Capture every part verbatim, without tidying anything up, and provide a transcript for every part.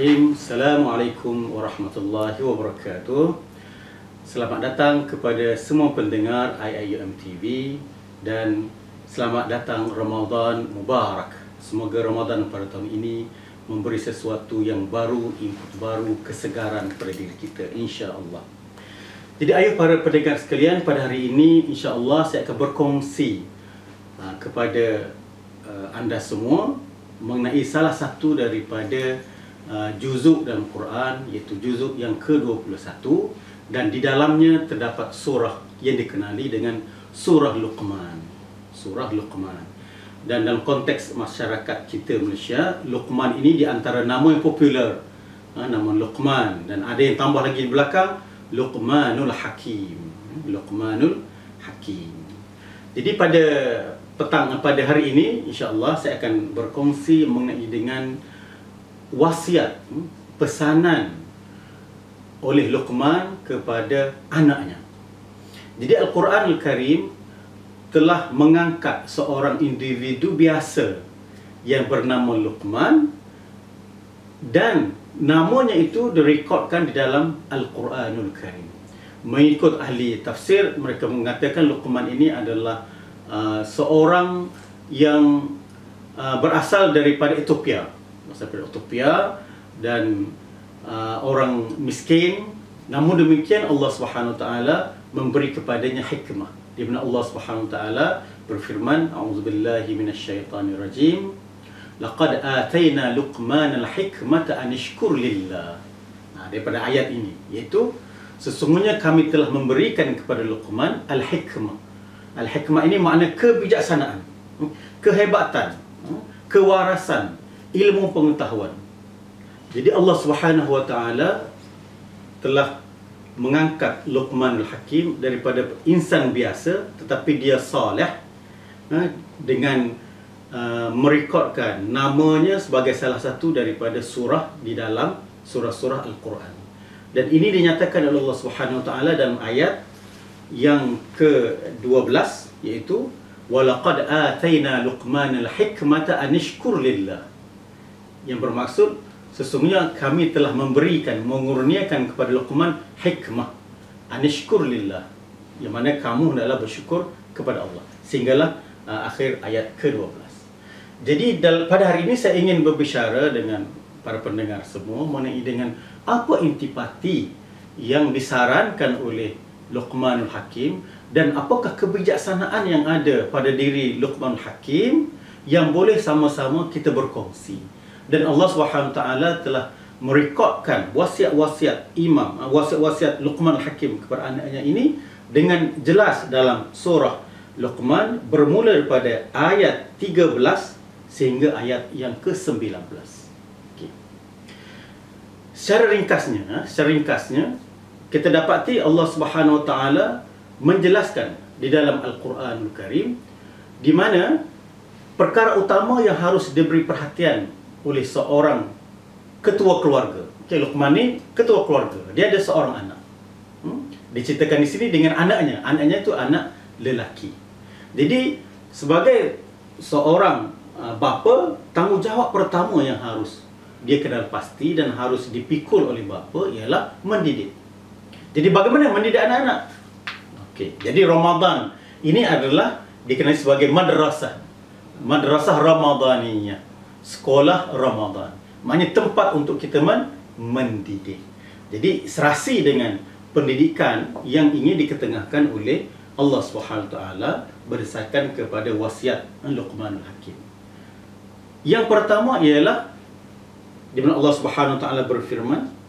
Bismillahirrahmanirrahim. Assalamualaikum warahmatullahi wabarakatuh. Selamat datang kepada semua pendengar I I U M T V dan selamat datang Ramadan Mubarak. Semoga Ramadan pada tahun ini memberi sesuatu yang baru, input baru, kesegaran kepada diri kita, insya-Allah. Jadi ayuh para pendengar sekalian, pada hari ini insya-Allah saya akan berkongsi uh, kepada uh, anda semua mengenai salah satu daripada uh, juzuk dalam Quran, iaitu juzuk yang ke dua puluh satu, dan di dalamnya terdapat surah yang dikenali dengan surah Luqman. Surah Luqman. Dan dalam konteks masyarakat kita Malaysia, Luqman ini di antara nama yang popular. Ha, nama Luqman, dan ada yang tambah lagi di belakang Luqmanul Hakim. Luqmanul Hakim. Jadi pada petang pada hari ini insya-Allah saya akan berkongsi mengenai dengan wasiat, pesanan oleh Luqman kepada anaknya. Jadi Al-Quran Al-Karim telah mengangkat seorang individu biasa yang bernama Luqman, dan namanya itu direkodkan di dalam Al-Quranul Karim. Mengikut ahli tafsir, mereka mengatakan Luqman ini adalah Uh, seorang yang uh, berasal daripada Ethiopia, berasal daripada Ethiopia dan uh, orang miskin. Namun demikian Allah Subhanahu Wa Taala memberi kepadanya hikmah, di mana Allah Subhanahu Wa Taala berfirman, a'udzubillahi minasyaitonirrajim, laqad atayna Luqmanal hikmata an yashkur lillah. Nah, daripada ayat ini, iaitu sesungguhnya kami telah memberikan kepada Luqman al-hikmah. Al-hikmah ini makna kebijaksanaan, kehebatan, kewarasan, ilmu pengetahuan. Jadi Allah Subhanahu Wa Taala telah mengangkat Luqmanul Hakim daripada insan biasa, tetapi dia saleh, dengan uh, merekodkan namanya sebagai salah satu daripada surah di dalam surah-surah Al-Quran. Dan ini dinyatakan oleh Allah Subhanahu Wa Taala dalam ayat yang ke dua belas, iaitu walaqad atayna Luqmanal hikmata an yashkur lillah, yang bermaksud sesungguhnya kami telah memberikan, mengurniakan kepada Luqman hikmah an yashkur lillah, yang mana kamu hendaklah bersyukur kepada Allah, sehinggalah uh, akhir ayat ke dua belas. Jadi pada hari ini saya ingin berbicara dengan para pendengar semua mengenai dengan apa intipati yang disarankan oleh Luqmanul Hakim, dan apakah kebijaksanaan yang ada pada diri Luqmanul Hakim yang boleh sama-sama kita berkongsi. Dan Allah Subhanahu Wa Taala telah merekodkan wasiat-wasiat imam, wasiat-wasiat Luqmanul Hakim kepada anaknya ini dengan jelas dalam surah Luqman, bermula daripada ayat tiga belas sehingga ayat yang ke sembilan belas. Okay. Secara ringkasnya, secara ringkasnya kita dapati Allah Subhanahu Wa Taala menjelaskan di dalam Al-Quranul Karim di mana perkara utama yang harus diberi perhatian oleh seorang ketua keluarga. Okay, Luqman ni ketua keluarga. Dia ada seorang anak. Hmm? Diceritakan di sini dengan anaknya. Anaknya itu anak lelaki. Jadi sebagai seorang uh, bapa, tanggungjawab pertama yang harus dia kenal pasti dan harus dipikul oleh bapa ialah mendidik. Jadi bagaimana mendidik anak-anak? Okey, jadi Ramadan ini adalah dikenali sebagai madrasah. Madrasah Ramadaniyah. Sekolah Ramadan. Maknanya tempat untuk kita men mendidik. Jadi serasi dengan pendidikan yang ingin diketengahkan oleh Allah Subhanahu Wa Taala berdasarkan kepada wasiat Luqmanul Hakim. Yang pertama ialah di mana Allah Subhanahu Wa Taala berfirman,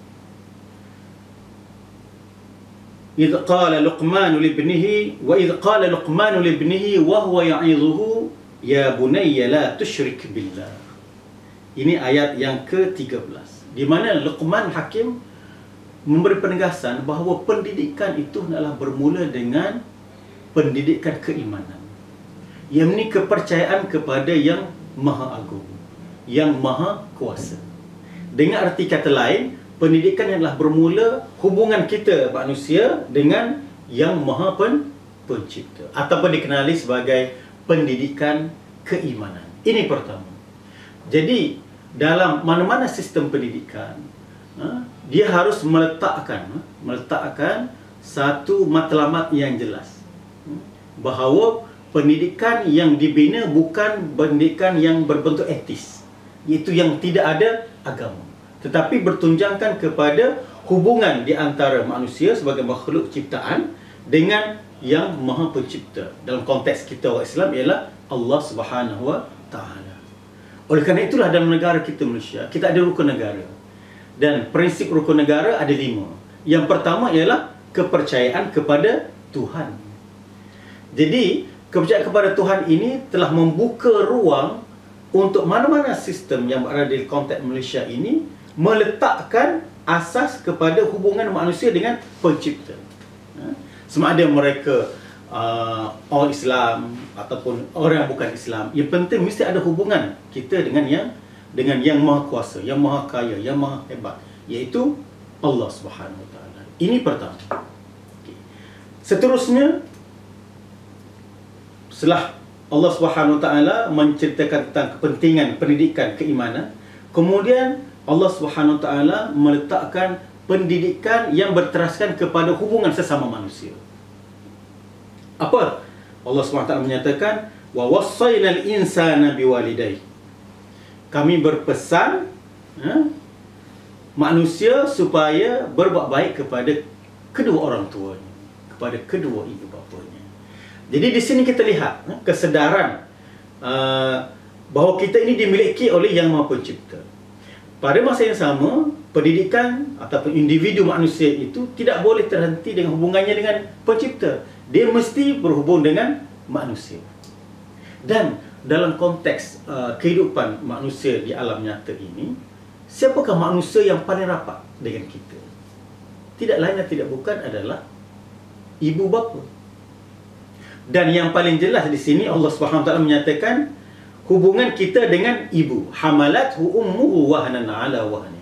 إذ قال لقمان لابنه وإذ قال لقمان لابنه وهو يعظه يا بني لا تشرك بالله. Ini ayat yang ke tiga belas, di mana Luqman Hakim memberi penegasan bahawa pendidikan itu adalah bermula dengan pendidikan keimanan, yang ini kepercayaan kepada yang Maha Agung, yang Maha Kuasa. Dengan arti kata lain, pendidikan yang telah bermula hubungan kita manusia dengan yang Maha Pen Pencipta, ataupun dikenali sebagai pendidikan keimanan. Ini pertama. Jadi dalam mana-mana sistem pendidikan, ha, dia harus meletakkan ha, meletakkan satu matlamat yang jelas, ha, bahawa pendidikan yang dibina bukan pendidikan yang berbentuk etis, iaitu yang tidak ada agama, tetapi bertunjangkan kepada hubungan di antara manusia sebagai makhluk ciptaan dengan yang Maha Pencipta. Dalam konteks kita orang Islam ialah Allah Subhanahu Wa Taala. Oleh kerana itulah dalam negara kita Malaysia, kita ada rukun negara. Dan prinsip rukun negara ada lima. Yang pertama ialah kepercayaan kepada Tuhan. Jadi, kepercayaan kepada Tuhan ini telah membuka ruang untuk mana-mana sistem yang berada di konteks Malaysia ini meletakkan asas kepada hubungan manusia dengan Pencipta. Sama ada mereka uh, orang Islam ataupun orang yang bukan Islam, yang penting mesti ada hubungan kita dengan yang dengan yang Maha Kuasa, yang Maha Kaya, yang Maha Hebat, iaitu Allah Subhanahu Wa Taala. Ini pertama. Okay. Seterusnya, setelah Allah Subhanahu Wa Taala menceritakan tentang kepentingan pendidikan keimanan, kemudian Allah Subhanahu Wa Taala meletakkan pendidikan yang berteraskan kepada hubungan sesama manusia. Apa? Allah Subhanahu Wa Taala menyatakan, wa wassaynal insana biwalidayhi. Kami berpesan ha, manusia supaya berbuat baik kepada kedua orang tuanya, kepada kedua ibu bapanya. Jadi di sini kita lihat ha, kesedaran uh, bahawa kita ini dimiliki oleh Yang Maha Pencipta. Pada masa yang sama, pendidikan ataupun individu manusia itu tidak boleh terhenti dengan hubungannya dengan Pencipta. Dia mesti berhubung dengan manusia. Dan dalam konteks uh, kehidupan manusia di alam nyata ini, siapakah manusia yang paling rapat dengan kita? Tidak lain dan tidak bukan adalah ibu bapa. Dan yang paling jelas di sini Allah Subhanahu Wa Taala menyatakan hubungan kita dengan ibu. Hamalathu ummuhu wahnan ala wahnin.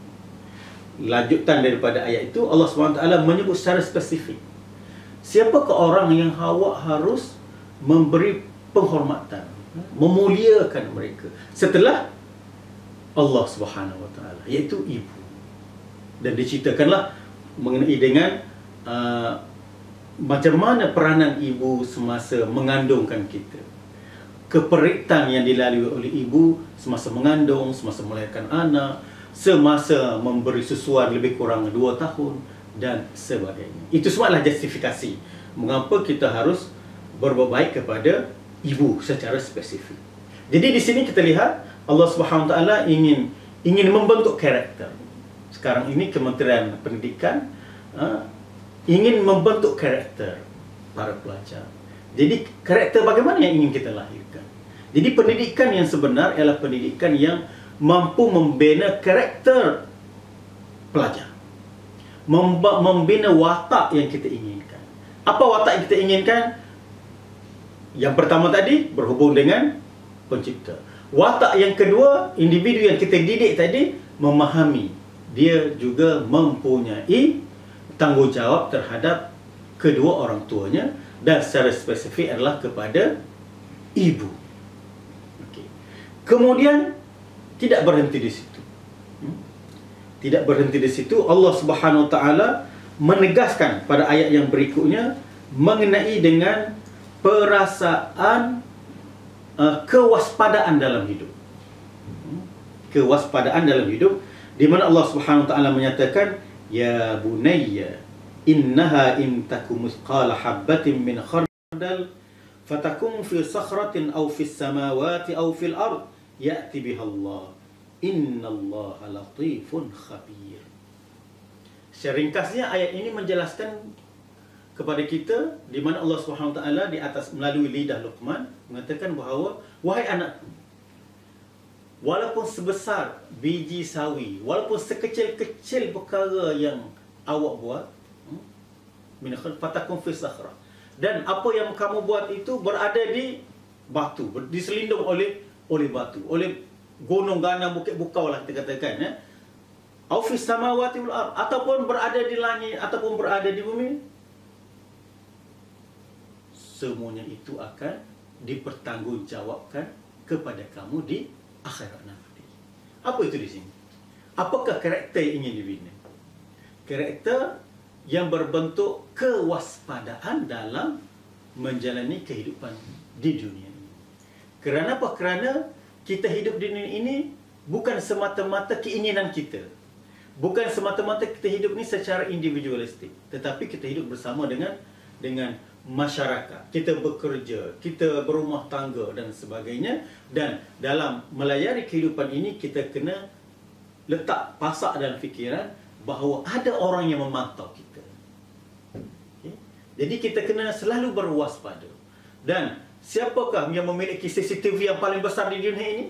Lanjutan daripada ayat itu, Allah Subhanahu Wa Taala menyebut secara spesifik, siapakah orang yang awak harus memberi penghormatan, memuliakan mereka setelah Allah Subhanahu Wa Taala, iaitu ibu. Dan diceritakanlah mengenai dengan uh, macam mana peranan ibu semasa mengandungkan kita, keperitan yang dilalui oleh ibu semasa mengandung, semasa melahirkan anak, semasa memberi susuan lebih kurang dua tahun dan sebagainya. Itu semua adalah justifikasi mengapa kita harus berbuat baik kepada ibu secara spesifik. Jadi di sini kita lihat Allah Subhanahu Wa Taala ingin ingin membentuk karakter. Sekarang ini Kementerian Pendidikan uh, ingin membentuk karakter para pelajar. Jadi karakter bagaimana yang ingin kita lahirkan? Jadi pendidikan yang sebenar ialah pendidikan yang mampu membina karakter pelajar, membina watak yang kita inginkan. Apa watak yang kita inginkan? Yang pertama tadi, berhubung dengan Pencipta. Watak yang kedua, individu yang kita didik tadi memahami, dia juga mempunyai tanggungjawab terhadap kedua orang tuanya, dan secara spesifik adalah kepada ibu. Okay. Kemudian tidak berhenti di situ. Hmm? Tidak berhenti di situ. Allah Subhanahu Wa Taala menegaskan pada ayat yang berikutnya mengenai dengan perasaan uh, kewaspadaan dalam hidup. Hmm? Kewaspadaan dalam hidup, di mana Allah Subhanahu Wa Taala menyatakan, ya bunayya innaha in takum mithqala habbatin min khardal fatakum fi sakhratin aw fis samawati aw fil ard ya'ti biha Allah innallaha latifun khabir. Secara ringkasnya ayat ini menjelaskan kepada kita di mana Allah Subhanahu Wa Taala di atas melalui lidah Luqman mengatakan bahawa, wahai anakku, walaupun sebesar biji sawi, walaupun sekecil-kecil perkara yang awak buat, min fatakum fi sakhra, dan apa yang kamu buat itu berada di batu, diselindung oleh oleh batu, oleh gunung ganang bukit bukau lah kita katakan, ya, au fis samawati wal ard, ataupun berada di langit ataupun berada di bumi, semuanya itu akan dipertanggungjawabkan kepada kamu di akhirat nanti. Apa itu di sini? Apakah karakter yang ingin dibina? Karakter yang berbentuk kewaspadaan dalam menjalani kehidupan di dunia ini. Kerana apa? Kerana kita hidup di dunia ini bukan semata-mata keinginan kita. Bukan semata-mata kita hidup ni secara individualistik, tetapi kita hidup bersama dengan dengan masyarakat. Kita bekerja, kita berumah tangga dan sebagainya. Dan dalam melayari kehidupan ini, kita kena letak pasak dalam fikiran bahawa ada orang yang memantau kita. Okay? Jadi kita kena selalu berwaspada. Dan siapakah yang memiliki C C T V yang paling besar di dunia ini?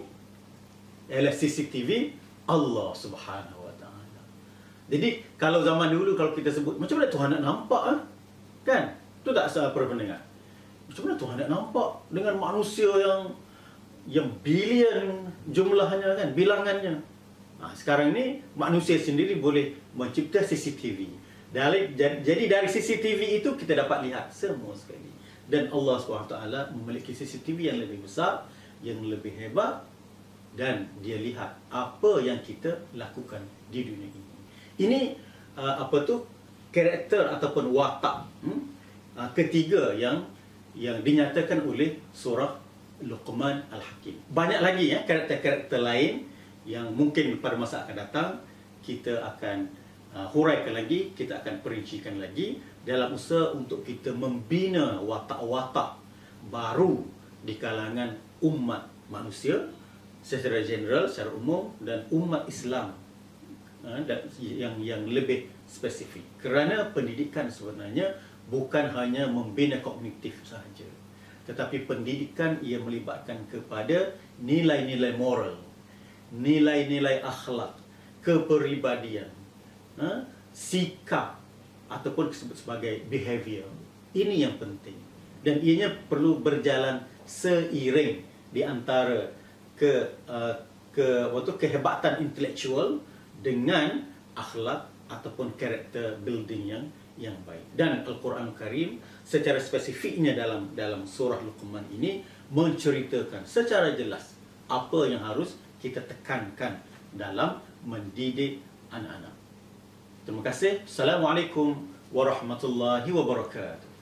Ialah C C T V Allah Subhanahu Wa Taala. Jadi kalau zaman dulu kalau kita sebut, macam mana Tuhan nak nampak ah? Kan? Itu tak salah para pendengar. Macam mana Tuhan nak nampak dengan manusia yang yang bilion jumlahnya kan, bilangannya. Nah, sekarang ni manusia sendiri boleh mencipta C C T V. Dari, jadi dari C C T V itu kita dapat lihat semua sekali. Dan Allah subhanahu wa taala memiliki C C T V yang lebih besar, yang lebih hebat, dan dia lihat apa yang kita lakukan di dunia ini. Ini uh, apa tu karakter ataupun watak hmm? uh, ketiga yang yang dinyatakan oleh surah Luqman Al-Hakim. Banyak lagi ya karakter-karakter lain yang mungkin pada masa akan datang kita akan uh, huraikan lagi, kita akan perincikan lagi dalam usaha untuk kita membina watak-watak baru di kalangan umat manusia secara general, secara umum, dan umat Islam uh, dan yang yang lebih spesifik. Kerana pendidikan sebenarnya bukan hanya membina kognitif sahaja, tetapi pendidikan ia melibatkan kepada nilai-nilai moral, nilai-nilai akhlak, kepribadian, ha? sikap ataupun disebut sebagai behavior. Ini yang penting, dan ianya perlu berjalan seiring di antara ke uh, ke waktu kehebatan intelektual dengan akhlak ataupun karakter building yang yang baik. Dan Al-Quran Karim secara spesifiknya dalam dalam surah Luqman ini menceritakan secara jelas apa yang harus kita tekankan dalam mendidik anak-anak. Terima kasih. Assalamualaikum warahmatullahi wabarakatuh.